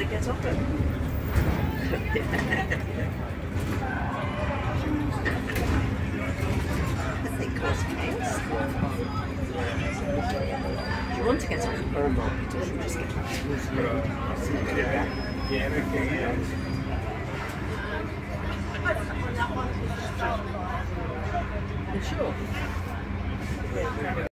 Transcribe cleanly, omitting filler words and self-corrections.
to get off it. They cause chaos. Do you want to get off the ball market or should we just get off? Sure.